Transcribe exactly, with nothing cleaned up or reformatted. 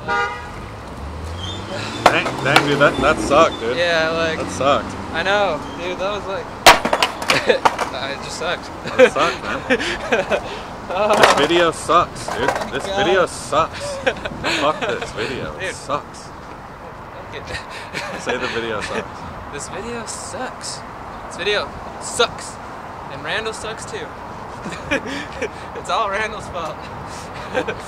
Dang, dang, dude, that, that sucked, dude. Yeah, like... That sucked. I know, dude, that was like... it just sucked. That sucked, man. Oh. This video sucks, dude. Oh This God. video sucks. Fuck this video. It Dude. sucks. Okay. Say the video sucks. This video sucks. This video sucks. And Randall sucks too. It's all Randall's fault.